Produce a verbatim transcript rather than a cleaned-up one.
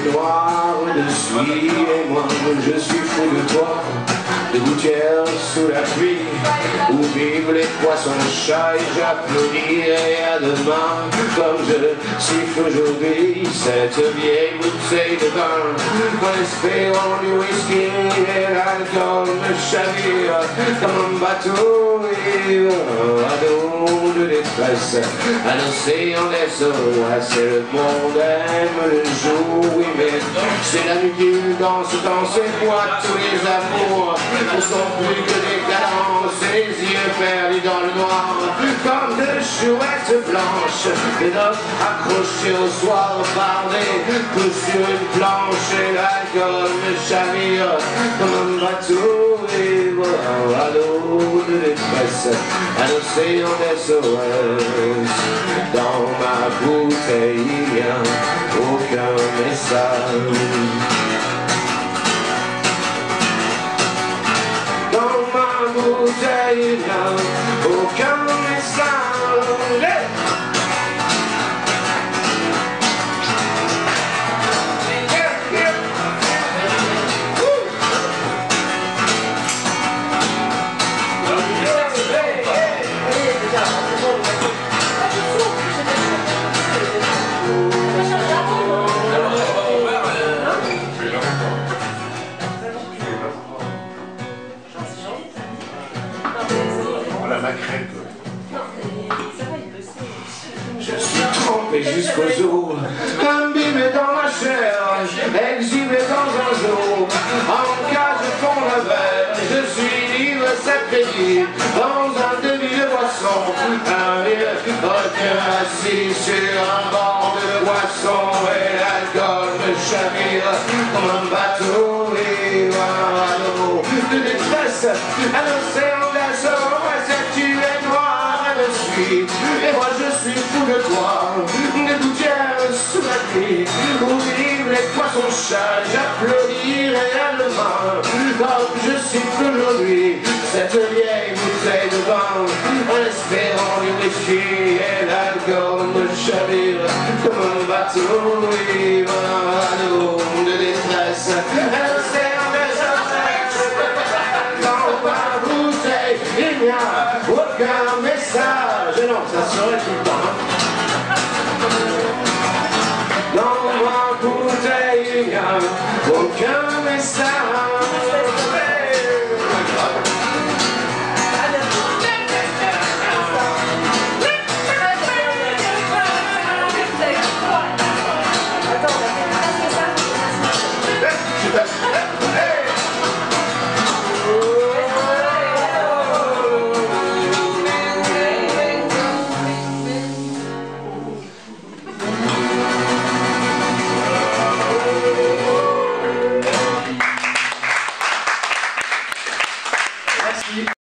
noir de suie, et moi je suis fou de toi, de gouttières sous la pluie, où vivent les poissons chats, et j'applaudirai à demain, comme je siffle aujourd'hui cette vieille bouteille de vin, en espérant du whisky, et l'alcool me chavire, comme un bateau ivre, à dos de détresse, à l'océan des oasis, et le monde aime le jour, oui mais c'est la nuit qu'il danse dans ses boîtes, tous les amours ne sont plus que des cadences, et les yeux perdus dans le noir, comme de chouettes blanches, des notes accrochées au soir bardé, tout sur une planche, et l'alcool me chavire, comme un bateau ivre, à l'eau de détresse, à l'océan des O S. Dans ma bouteille, il n'y a aucun message. Dans ma bouteille, il n'y a aucun message. Hey! Je suis trempé jusqu'aux os, imbibé dans ma chair, exhibé dans un jour, en cage fond de verre, je suis libre, c'est crédit, dans un demi de boisson, un vieux requin assis sur un banc de boisson, et l'alcool me chavire comme un bateau ivre, à l'eau de détresse, à l'océan des oasis, tu es noir de suite, et moi je suis fou de toi, de gouttières sous la pluie, où vivent les poissons chats, j'applaudirai à demain, comme je siffle aujourd'hui cette vieille bouteille de vin, en espérant du whisky, et l'alcool me chavire comme un bateau ivre, à l'eau de détresse, à l'océan des oasis. Dans ma bouteille, il n'y a aucun message. Non, ça serait tout le temps. Dans ma bouteille, il n'y a aucun message.